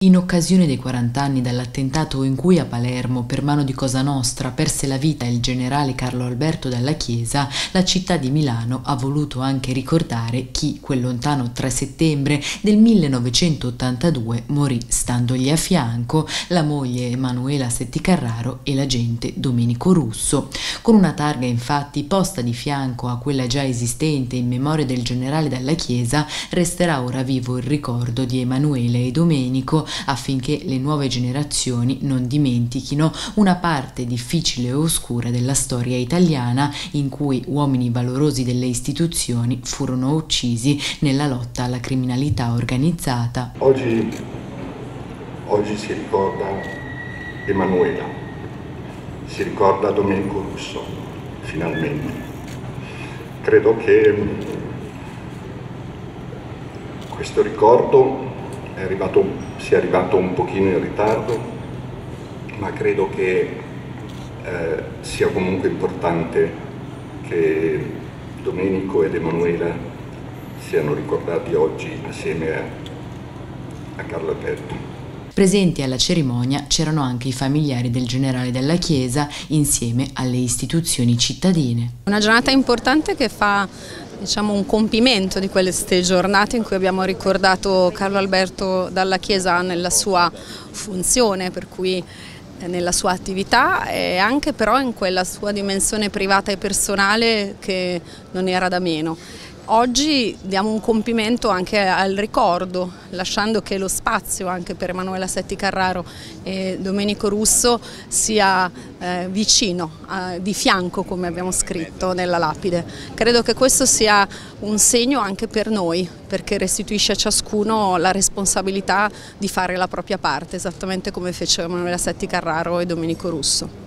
In occasione dei 40 anni dall'attentato in cui a Palermo, per mano di Cosa Nostra, perse la vita il generale Carlo Alberto Dalla Chiesa, la città di Milano ha voluto anche ricordare chi, quel lontano 3 settembre del 1982, morì standogli a fianco, la moglie Emanuela Setticarraro e l'agente Domenico Russo. Con una targa infatti posta di fianco a quella già esistente in memoria del generale Dalla Chiesa, resterà ora vivo il ricordo di Emanuela e Domenico, affinché le nuove generazioni non dimentichino una parte difficile e oscura della storia italiana in cui uomini valorosi delle istituzioni furono uccisi nella lotta alla criminalità organizzata. Oggi si ricorda Emanuela, si ricorda Domenico Russo, finalmente. Credo che questo ricordo sia arrivato un pochino in ritardo, ma credo che sia comunque importante che Domenico ed Emanuela siano ricordati oggi assieme a Carlo Alberto. Presenti alla cerimonia c'erano anche i familiari del generale Dalla Chiesa insieme alle istituzioni cittadine. Una giornata importante che fa un compimento di queste giornate in cui abbiamo ricordato Carlo Alberto Dalla Chiesa nella sua funzione, per cui nella sua attività e anche però in quella sua dimensione privata e personale che non era da meno. Oggi diamo un compimento anche al ricordo, lasciando che lo spazio anche per Emanuela Setticarraro e Domenico Russo sia vicino, di fianco, come abbiamo scritto nella lapide. Credo che questo sia un segno anche per noi, perché restituisce a ciascuno la responsabilità di fare la propria parte, esattamente come fece Emanuela Setticarraro e Domenico Russo.